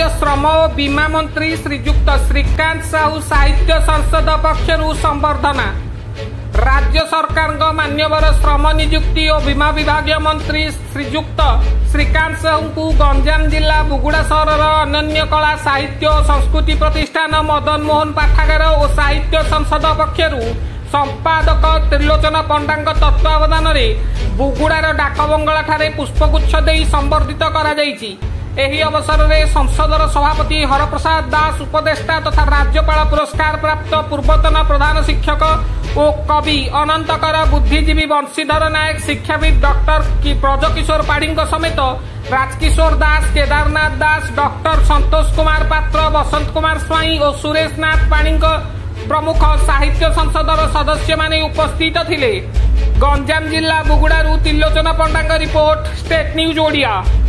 राज्य श्रम और बीमा मंत्री श्रीजुक्त श्रीकांत साहू साहित्य संसद पक्षरु संबर्धना। राज्य सरकार मान्यवर श्रम नियुक्ति और बीमा विभाग मंत्री श्रीजुक्त श्रीकांत साहू को गंजाम जिला बुगुड़ा सहर अनन्य कला साहित्य और संस्कृति प्रतिष्ठान मदन मोहन पाठागार और साहित्य संसद पक्षरु संपादक त्रिलोचन पंडा तत्वावधान में बुगुड़ार डाकबंगला ठारे पुष्पगुच्छ दे संबर्धित करा जायछि। एही अवसर में संसदर सभापति हरप्रसाद दास उपदेष्टा तथा राज्यपाल पुरस्कार प्राप्त पूर्वतन प्रधान शिक्षक और कवि अनंतकर बुद्धिजीवी वंशीधर नायक शिक्षाविद डॉक्टर ब्रजकिशोर पाढ़ी समेत राजकिशोर दास केदारनाथ दास डॉक्टर संतोष कुमार पात्र बसंत कुमार स्वाई और सुरेश नाथ पाढ़ी प्रमुख साहित्य संसदर सदस्य माने उपस्थित थिले। गंजाम जिला बुगुड़ारू Trilochan Panda report state news Odia.